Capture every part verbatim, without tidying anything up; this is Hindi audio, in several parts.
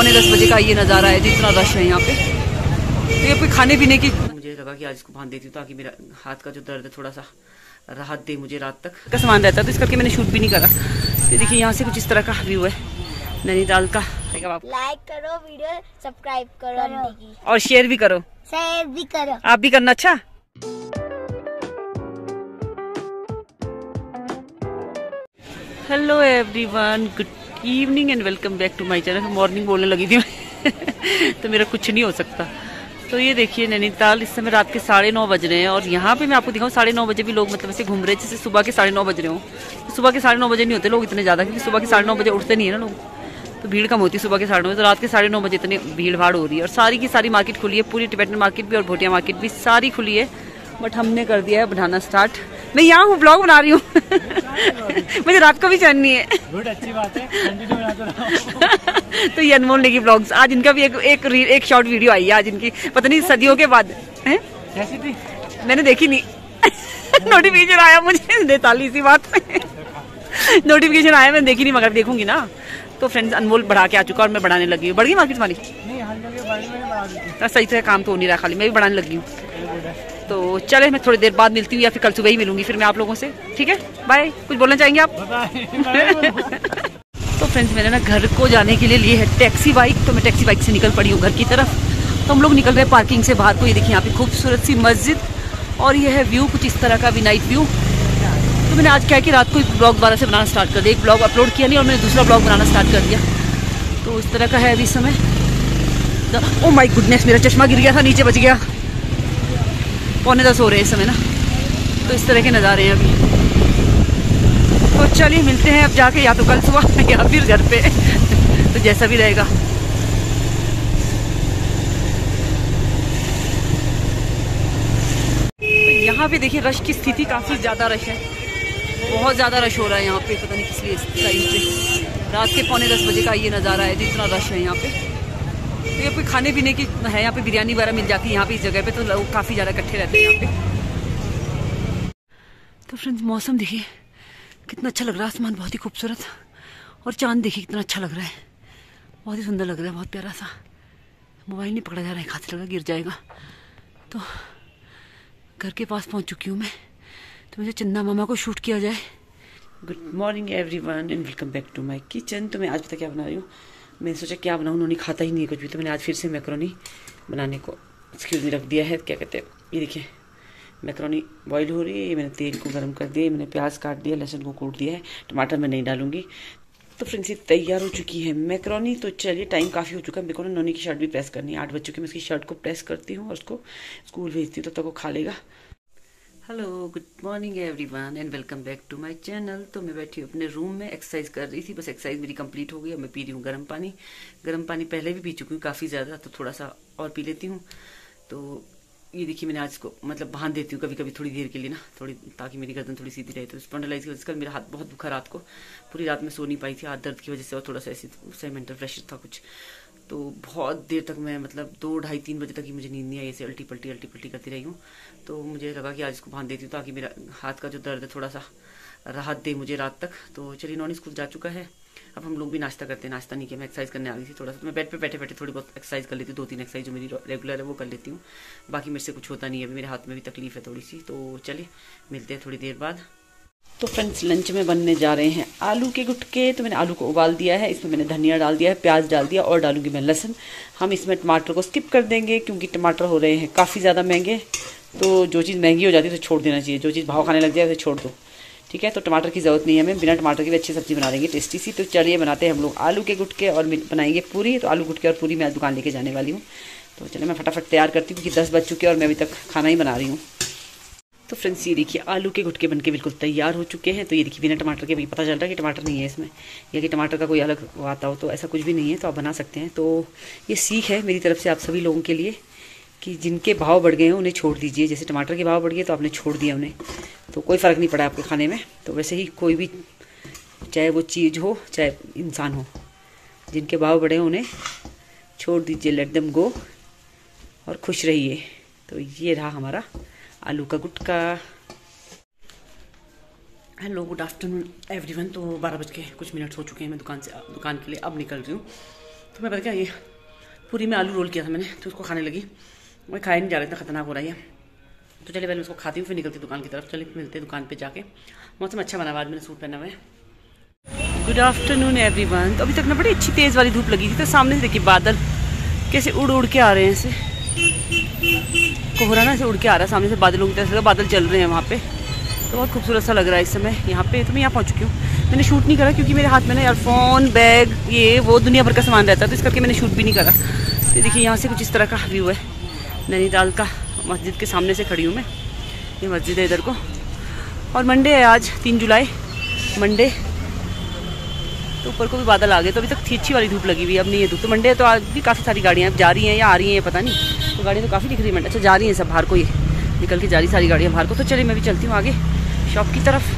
पौने दस बजे का ये नज़ारा है, जितना रश है यहाँ पे। तो ये कोई खाने पीने की, मुझे लगा कि आज इसको बांध देती हूँ ताकि मेरा हाथ का जो दर्द है थोड़ा सा राहत दे मुझे रात तक का सामान रहता है, तो इस करके मैंने शूट भी नहीं करा। तो देखिए यहाँ से कुछ इस तरह का व्यू है नैनीताल का। लाइक करो, वीडियो सब्सक्राइब करो और शेयर भी करो, शेयर भी करो, आप भी करना। अच्छा, hello everyone, good evening and welcome back to my channel. Morning बोलने लगी थी मैं तो मेरा कुछ नहीं हो सकता। तो ये देखिए नैनीताल, इस समय रात के साढ़े नौ बज रहे हैं और यहाँ पे मैं आपको दिखाऊँ साढ़े नौ बजे भी लोग मतलब ऐसे घूम रहे हैं जैसे सुबह के साढ़े नौ बज रहे हो। तो सुबह के साढ़े नौ बजे नहीं होते लोग इतने ज़्यादा, क्योंकि सुबह के साढ़े नौ बजे उठते नहीं है ना लोग, तो भीड़ कम होती है सुबह के साढ़े नौ बजे। तो रात के साढ़े नौ बजे इतनी भीड़ भाड़ हो रही है और सारी की सारी मार्केट खुली है, पूरी टिबेटन मार्केट भी और भोटिया मार्केट भी सारी खुली है। बट हमने कर दिया है बनाना स्टार्ट। मैं यहाँ हूँ, ब्लॉग बना रही हूँ मुझे रात को भी चैन नहीं है। गुड, अच्छी बात है तो ये अनमोल नेगी ब्लॉग्स, आज इनका भी एक एक, एक शॉर्ट वीडियो आई है आज इनकी, पता नहीं सदियों के बाद है? कैसी थी मैंने देखी नहीं नोटिफिकेशन आया मुझे देताली इसी बात नोटिफिकेशन आया, मैंने देखी नहीं मगर देखूंगी ना। तो फ्रेंड्स अनमोल बढ़ा के आ चुका और मैं बढ़ाने लगी हूँ। बढ़ गई मार्केट वाली? सही से काम तो हो नहीं रहा, खाली मैं भी बढ़ाने लगी हूँ। तो चले मैं थोड़ी देर बाद मिलती हूँ या फिर कल सुबह ही मिलूंगी फिर मैं आप लोगों से, ठीक है? बाय। कुछ बोलना चाहेंगे आप? तो फ्रेंड्स मैंने ना घर को जाने के लिए ली है टैक्सी बाइक, तो मैं टैक्सी बाइक से निकल पड़ी हूँ घर की तरफ। तो हम लोग निकल रहे हैं पार्किंग से बाहर को। ये देखिए यहाँ पे खूबसूरत सी मस्जिद और ये है व्यू कुछ इस तरह का भी, नाइट व्यू। तो मैंने आज क्या है कि रात को एक ब्लॉग दोबारा से बनाना स्टार्ट कर दिया, एक ब्लॉग अपलोड किया नहीं और मैंने दूसरा ब्लॉग बनाना स्टार्ट कर दिया। तो इस तरह का है अभी समय। ओ माय गुडनेस, मेरा चश्मा गिर गया था, नीचे बच गया। पौने दस हो रहे हैं इस समय ना, तो इस तरह के नज़ारे हैं अभी। तो चलिए मिलते हैं अब जाके, या तो कल सुबह या फिर घर पे तो जैसा भी रहेगा। तो यहाँ पे देखिए रश की स्थिति, काफ़ी ज़्यादा रश है, बहुत ज़्यादा रश हो रहा है यहाँ पे, पता नहीं किस लिए इस टाइम पे। रात के पौने दस बजे का ये नज़ारा है, जितना रश है यहाँ पे। तो ये कोई खाने पीने की है, यहाँ पे बिरयानी वगैरह मिल जाती है यहाँ पे इस जगह पे, तो लोग काफ़ी ज़्यादा इकट्ठे रहते हैं यहाँ पे। तो फ्रेंड्स मौसम देखिए कितना अच्छा लग रहा है, आसमान बहुत ही खूबसूरत और चांद देखिए कितना अच्छा लग रहा है, बहुत ही सुंदर लग रहा है, बहुत प्यारा सा। मोबाइल नहीं पकड़ा जा रहा है, हाथ से लगा गिर जाएगा। तो घर के पास पहुँच चुकी हूँ मैं, तो मुझे चंदा मामा को शूट किया जाए। Good morning everyone and welcome back to my kitchen. तो मैं आज पता क्या बना रही हूँ, मैंने सोचा क्या बनाऊँ, उन्होंने खाता ही नहीं है कुछ भी, तो मैंने आज फिर से मैकरोनी बनाने को एक्सक्यूज में रख दिया है। क्या कहते हैं, ये देखिए मैकरोनी बॉईल हो रही है, ये मैंने तेल को गर्म कर दिया, मैंने प्याज काट दिया, लहसुन को कूट दिया है, टमाटर मैं नहीं डालूंगी। तो फ्रेंड्स ये तैयार हो चुकी है मैकरोनी। तो चलिए टाइम काफ़ी हो चुका है, मेरे को ना नोनी की शर्ट भी प्रेस करनी है, आठ बज चुके, मैं उसकी शर्ट को प्रेस करती हूँ और उसको स्कूल भेजती हूँ, तब तक वो खा लेगा। Hello good morning everyone and welcome back to my channel. तो मैं बैठी हूँ अपने रूम में, एक्सरसाइज कर रही थी, बस एक्सरसाइज मेरी कंप्लीट हो गई। अब मैं पी रही हूँ गर्म पानी। गर्म पानी पहले भी पी चुकी हूँ काफ़ी ज़्यादा, तो थोड़ा सा और पी लेती हूँ। तो ये देखिए मैंने आज को मतलब बांध देती हूँ कभी कभी थोड़ी देर के लिए ना, थोड़ी ताकि मेरी गर्दन थोड़ी सीधी रहे। तो स्पॉन्डिलाइटिस की वजह से मेरा हाथ बहुत दुखा, रात को पूरी रात में सो नहीं पाई थी हाथ दर्द की वजह से, और थोड़ा सा ऐसे मेंटल प्रेशर था कुछ। तो बहुत देर तक मैं मतलब दो ढाई तीन बजे तक ही मुझे नींद नहीं आई, ऐसे अल्टी पल्टी अल्टी पल्टी करती रही हूँ। तो मुझे लगा कि आज इसको बांध देती हूँ ताकि मेरा हाथ का जो दर्द है थोड़ा सा राहत दे मुझे रात तक। तो चलिए नॉन स्कूल जा चुका है, अब हम लोग भी नाश्ता करते हैं। नाश्ता नहीं किया, मैं एक्सरसाइज करने आ गई थी थोड़ा सा, मैं बेड पे बैठे बैठे थोड़ी बहुत एक्सरसाइज कर लेती हूँ, दो तीन एक्सरसाइज जो मेरी रेगुलर है वो कर लेती हूँ, बाकी मेरे से कुछ होता नहीं है। अभी मेरे हाथ में भी तकलीफ है थोड़ी सी। तो चलिए मिलते हैं थोड़ी देर बाद। तो फ्रेंड्स लंच में बनने जा रहे हैं आलू के गुटके। तो मैंने आलू को उबाल दिया है, इसमें मैंने धनिया डाल दिया है, प्याज डाल दिया और डालूंगी मैं लहसुन। हम इसमें टमाटर को स्किप कर देंगे क्योंकि टमाटर हो रहे हैं काफ़ी ज़्यादा महंगे। तो जो चीज़ महंगी हो जाती है तो छोड़ देना चाहिए, जो चीज़ भाव खाने लग जाए उसे छोड़ दो, ठीक है? तो टमाटर की ज़रूरत नहीं है, हमें बिना टमाटर की भी अच्छी सब्जी बना देंगे टेस्टी सी। तो चलिए बनाते हैं हम लोग आलू के गुटके और बनाएंगे पूरी। तो आलू गुटके और पूरी मैं दुकान लेके जाने वाली हूँ। तो चलिए मैं फटाफट तैयार करती हूँ क्योंकि दस बज चुके हैं और मैं अभी तक खाना ही बना रही हूँ। तो फ्रेंड्स ये देखिए आलू के गुटके बनके बिल्कुल तैयार हो चुके हैं। तो ये देखिए बिना टमाटर के भी पता चल रहा है कि टमाटर नहीं है इसमें, या कि टमाटर का कोई अलग आता हो, तो ऐसा कुछ भी नहीं है, तो आप बना सकते हैं। तो ये सीख है मेरी तरफ से आप सभी लोगों के लिए कि जिनके भाव बढ़ गए हैं उन्हें छोड़ दीजिए। जैसे टमाटर के भाव बढ़ गए तो आपने छोड़ दिया उन्हें, तो कोई फ़र्क नहीं पड़ा आपके खाने में। तो वैसे ही कोई भी, चाहे वो चीज़ हो चाहे इंसान हो, जिनके भाव बढ़े हैं उन्हें छोड़ दीजिए, लेट देम गो, और खुश रहिए। तो ये रहा हमारा आलू का गुटका। Hello good afternoon everyone. तो बारह बज के कुछ मिनट हो चुके हैं, मैं दुकान से दुकान के लिए अब निकल रही हूँ। तो मैं पता क्या, ये पूरी में आलू रोल किया था मैंने, तो उसको खाने लगी। मैं खाया नहीं जा रहा, इतना खतरनाक हो रहा है। तो चलिए पहले मैं उसको खाती हूँ, फिर निकलती दुकान की तरफ। चलिए मिलते हैं दुकान पे जाके। मौसम अच्छा बना हुआ, आज मैंने सूट पहना हुआ है। Good afternoon everyone. तो अभी तक ना बड़ी अच्छी तेज़ वाली धूप लगी थी, तो सामने से देखिए बादल कैसे उड़ उड़ के आ रहे हैं, ऐसे कोहरा ना से उड़ के आ रहा है सामने से बादलों की तरह से, बादल चल रहे हैं वहाँ पे। तो बहुत खूबसूरत सा लग रहा है इस समय यहाँ पे। तो मैं यहाँ पहुँच चुकी हूँ। मैंने शूट नहीं करा क्योंकि मेरे हाथ में ना यार फ़ोन, बैग, ये वो दुनिया भर का सामान रहता है, तो इस करके मैंने शूट भी नहीं करा। तो देखिए यहाँ से कुछ इस तरह का व्यू है नैनीताल का। मस्जिद के सामने से खड़ी हूँ मैं, ये मस्जिद है इधर को। और मंडे है आज, तीन जुलाई मंडे। तो ऊपर को भी बादल आ गए, तो अभी तक थी अच्छी वाली धूप लगी हुई, अब नहीं है धूप। तो मंडे है तो आज भी काफ़ी सारी गाड़ियाँ जा रही हैं या आ रही हैं, पता नहीं। तो गाड़ियाँ तो काफ़ी दिख रही है मंडे। अच्छा, जा रही हैं सब बाहर को, ये निकल के जा रही सारी गाड़ियाँ बाहर को। तो चलिए मैं भी चलती हूँ आगे शॉप की तरफ।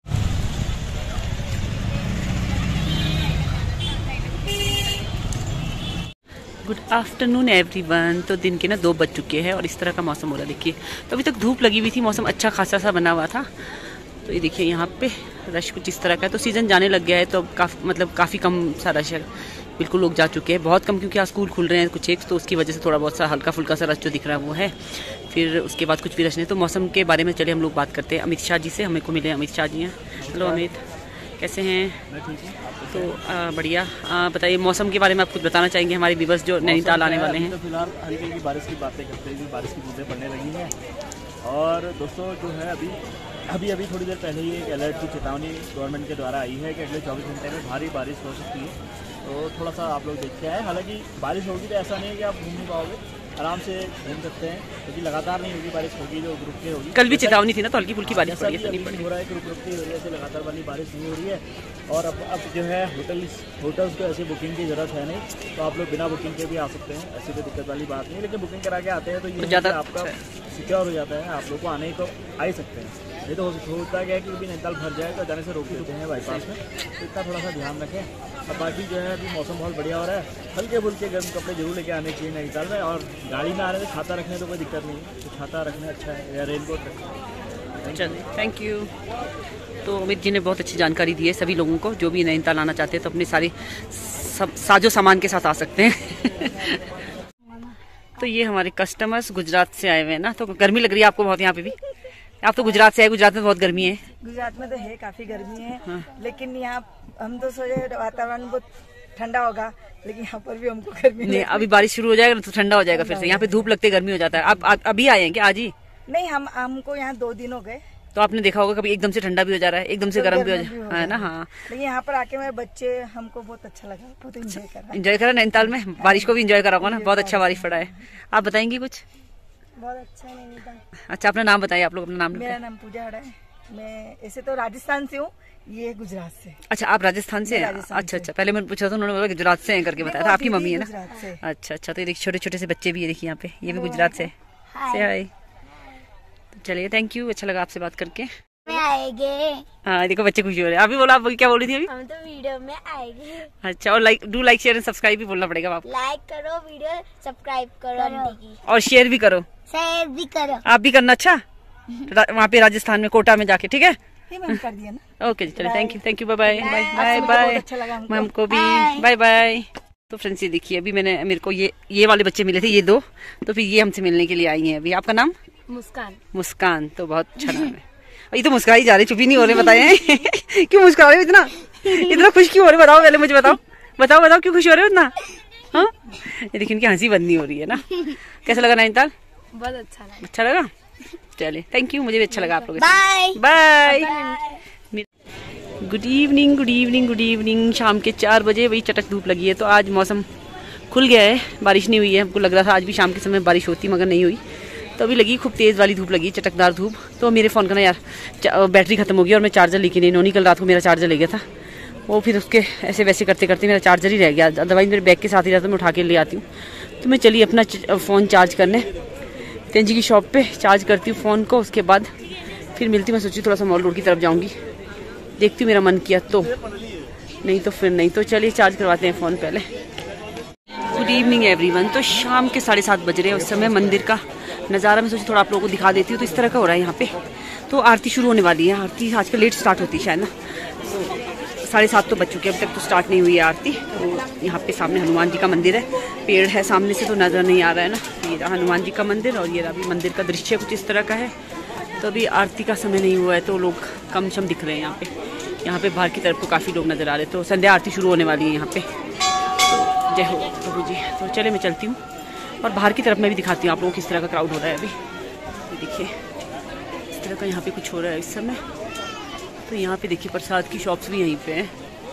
Good afternoon everyone. तो दिन के ना दो बज चुके हैं और इस तरह का मौसम हो रहा है, देखिए। तो अभी तक धूप लगी हुई थी, मौसम अच्छा खासा सा बना हुआ था। तो ये देखिए यहाँ पे रश कुछ इस तरह का है। तो सीज़न जाने लग गया है, तो काफ़ी मतलब काफ़ी कम सा रश है, बिल्कुल लोग जा चुके हैं, बहुत कम, क्योंकि आज स्कूल खुल रहे हैं कुछ एक, तो उसकी वजह से थोड़ा बहुत सा हल्का फुल्का सा रश जो दिख रहा है वो है। फिर उसके बाद कुछ भी रश नहीं। तो मौसम के बारे में चलिए हम लोग बात करते हैं अमित शाह जी से। हमें को मिले अमित शाह जी हैं। हेलो अमित, कैसे हैं? तो आ, बढ़िया। आ, बताइए मौसम के बारे में आप कुछ बताना चाहेंगे हमारे व्यूअर्स जो नैनीताल आने वाले हैं? तो फिलहाल हल्की की बारिश की बातें करते हुए बारिश की बूंदें पड़ने लगी हैं। और दोस्तों जो है अभी अभी अभी थोड़ी देर पहले ही एक अलर्ट की चेतावनी गवर्नमेंट के द्वारा आई है कि अगले चौबीस घंटे में भारी बारिश हो सकती है। तो थोड़ा सा आप लोग देखते हैं। हालांकि बारिश होगी तो ऐसा नहीं है कि आप घूम नहीं पाओगे, आराम से घूम सकते हैं, क्योंकि तो लगातार नहीं होगी बारिश, होगी जो रुक के होगी। कल भी चेतावनी थी ना, तो हल्की फुल्की बारिश पड़ी है, नहीं हो रहा है कि रुक रुक के हो रही है, ऐसे लगातार वाली बारिश नहीं हो रही है। और अब अब जो है होटल होटल्स को ऐसी बुकिंग की ज़रूरत है नहीं, तो आप लोग बिना बुकिंग के भी आ सकते हैं, ऐसी कोई दिक्कत वाली बात नहीं। लेकिन बुकिंग करा के आते हैं तो ये ज़्यादा आपका सिक्योर हो जाता है, आप लोग को आने ही तो आ ही सकते हैं। ये तो होता क्या है कि कभी नैनीताल भर जाए तो जाने से रोक देते हैं बाईपास में, तो इतना थोड़ा सा ध्यान रखें। और बाकी जो है अभी मौसम बहुत बढ़िया हो रहा है, हल्के फुल्के गर्म कपड़े जरूर लेके आने चाहिए नैनीताल में। और गाड़ी में आने से छाता रखने तो कोई दिक्कत नहीं है, तो छाता रखना अच्छा है, या रेनकोट रखें। चलिए, थैंक यू। तो अमित जी ने बहुत अच्छी जानकारी दी है सभी लोगों को, जो भी नैनीताल आना चाहते हैं तो अपने सारे सब साजो सामान के साथ आ सकते हैं। तो ये हमारे कस्टमर्स गुजरात से आए हुए हैं ना, तो गर्मी लग रही है आपको बहुत यहाँ पे भी? आप तो गुजरात से आए, गुजरात में बहुत गर्मी है। गुजरात में तो है, काफी गर्मी है। हाँ। लेकिन यहाँ हम तो सोचे वातावरण बहुत ठंडा होगा, लेकिन यहाँ पर भी हमको गर्मी नहीं। अभी बारिश शुरू हो जाएगा तो ठंडा हो जाएगा फिर से। यहाँ पे धूप लगते गर्मी हो जाता है। आप, आप अभी आए हैं क्या? आज ही नहीं, हम हमको यहाँ दो दिन हो गए। तो आपने देखा होगा कभी एकदम से ठंडा भी हो जा रहा है, एकदम से गर्म भी हो जा रहा है ना। हाँ, लेकिन यहाँ पर आके मेरे बच्चे, हमको बहुत अच्छा लगा, बहुत एंजॉय करा। एंजॉय करा नैनीताल में, बारिश को भी एंजॉय करा होगा ना, बहुत अच्छा बारिश पड़ा है। आप बताएंगी कुछ? बहुत अच्छा नैनीताल। अच्छा, अपना नाम बताइए, आप लोग अपना नाम। मेरा नाम पूजा हड़ा है, मैं ऐसे तो राजस्थान से हूँ, ये गुजरात से। अच्छा, आप राजस्थान से हैं? अच्छा अच्छा, पहले मैंने पूछा था, उन्होंने बोला गुजरात से हैं करके बताया था। आपकी मम्मी है ना? अच्छा अच्छा। तो ये देखिए छोटे छोटे से बच्चे भी है, देखिए यहाँ पे, ये भी गुजरात से। हाय। चलिए, थैंक यू, अच्छा लगा आपसे बात करके। आएंगे। हाँ देखो बच्चे खुशी हो रहे हैं। अभी बोला, आप क्या बोल रही थी अभी? हम तो वीडियो में आएंगे। अच्छा, और like do like share and subscribe भी बोलना पड़ेगा आपको। लाइक करो, वीडियो सब्सक्राइब करो आंटी की, और शेयर भी करो, शेयर भी करो, आप भी करना। अच्छा, वहाँ पे राजस्थान में कोटा में जाके, ठीक है? कर दिया ना। ओके, चलिए, thank you, thank you, bye bye bye bye. हमको भी बाय बाय। तो फ्रेंड्स ये देखिए, अभी मैंने मेरे को ये ये वाले बच्चे मिले थे, ये दो, तो फिर ये हमसे मिलने के लिए आई हैं अभी। आपका नाम? मुस्कान। मुस्कान, तो बहुत अच्छा नाम है। ये तो मुस्कुराई जा रही, चुप ही नहीं हो रहे, बताए क्यों मुस्कुरा रहे हो इतना? इतना खुश क्यों हो रहे, बताओ पहले मुझे, बताओ बताओ बताओ क्यों खुश हो रहे हो इतना? हाँ, ये देखिए इनकी हंसी बंद नहीं हो रही है ना। कैसा लगा नैनीताल? बहुत अच्छा लगा। अच्छा लगा, चलिए, थैंक यू, मुझे भी अच्छा लगा आप लोगों बाय से। Bye. Good evening, good evening, good evening. शाम के चार बजे वही चटक धूप लगी है। तो आज मौसम खुल गया है, बारिश नहीं हुई है। हमको लग रहा था आज भी शाम के समय बारिश होती, मगर नहीं हुई। तो अभी लगी खूब तेज़ वाली धूप लगी, चटकदार धूप। तो मेरे फ़ोन का ना यार बैटरी खत्म हो गई और मैं चार्जर लेके नहीं, नोनी कल रात को मेरा चार्जर ले गया था, वो फिर उसके ऐसे वैसे करते करते मेरा चार्जर ही रह गया। दवाई मेरे बैग के साथ ही रहता, मैं उठा के ले आती हूँ। तो मैं चली अपना फ़ोन चार्ज करने तेंजी की शॉप पे, चार्ज करती हूँ फ़ोन को, उसके बाद फिर मिलती हूँ। मैं सोची थोड़ा सा मॉल रोड की तरफ जाऊँगी, देखती हूँ मेरा मन किया तो, नहीं तो फिर नहीं। तो चलिए चार्ज करवाते हैं फ़ोन पहले। Good evening everyone. तो शाम के साढ़े सात बज रहे हैं, उस समय मंदिर का नज़ारा मैं सोची थोड़ा आप लोगों को दिखा देती हूँ। तो इस तरह का हो रहा है यहाँ पे। तो आरती शुरू होने वाली है, आरती आजकल लेट स्टार्ट होती है शायद ना, तो साढ़े सात तो बज चुके हैं, अभी तक तो स्टार्ट नहीं हुई है आरती। तो यहाँ पे सामने हनुमान जी का मंदिर है, पेड़ है सामने से तो नज़र नहीं आ रहा है ना। ये रहा हनुमान जी का मंदिर और ये रहा अभी मंदिर का दृश्य कुछ इस तरह का है। तो अभी आरती का समय नहीं हुआ है तो लोग कम शम दिख रहे हैं यहाँ पे। यहाँ पे बाहर की तरफ तो काफ़ी लोग नज़र आ रहे हैं। तो संध्या आरती शुरू होने वाली है यहाँ पे। तो जय हो प्रभु जी। तो चले मैं चलती हूँ और बाहर की तरफ मैं भी दिखाती हूँ आप लोगों को किस तरह का क्राउड हो रहा है अभी। देखिए इस तरह का यहाँ पे कुछ हो रहा है इस समय। तो यहाँ पे देखिए प्रसाद की शॉप्स भी यहीं पे हैं।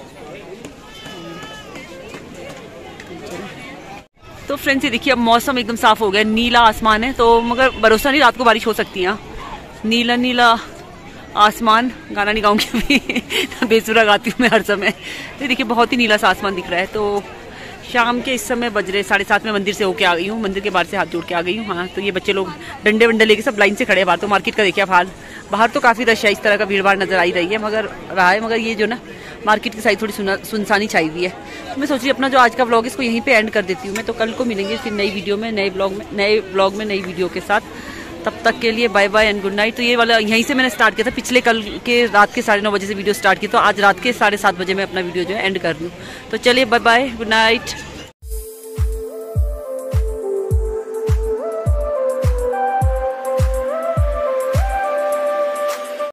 तो फ्रेंड्स ये देखिए अब मौसम एकदम साफ हो गया, नीला आसमान है। तो मगर भरोसा नहीं, रात को बारिश हो सकती है। नीला नीला आसमान, गाना नहीं गाऊंगी अभी बेसुरा गाती हूँ मैं हर समय। तो देखिए बहुत ही नीला सा आसमान दिख रहा है। तो शाम के इस समय बज रहे साढ़े सात में मंदिर से होके आ गई हूँ, मंदिर के बाहर से हाथ जोड़ के आ गई हूँ। हाँ तो ये बच्चे लोग डंडे वंडे लेके सब लाइन से खड़े हैं बाहर। तो मार्केट का देखिए हाल, बाहर तो काफ़ी रश है, इस तरह का भीड़ भाड़ नजर आ ही रही है मगर रहा है। मगर ये जो ना मार्केट की साइड थोड़ी सुनसानी छाई हुई है। तो मैं सोच रही अपना जो आज का व्लॉग इसको यहीं पे एंड कर देती हूँ मैं। तो कल को मिलेंगे फिर नई वीडियो में, नए ब्लॉग में, नए ब्लॉग में, नई वीडियो के साथ। तब तक के लिए bye bye and good night. तो ये वाला यहीं से मैंने स्टार्ट किया था, पिछले कल के रात के साढ़े नौ बजे से वीडियो स्टार्ट की। तो आज रात के साढ़े सात बजे मैं अपना वीडियो जो है एंड कर दूँ। तो चलिए बाय बाय गुड नाइट।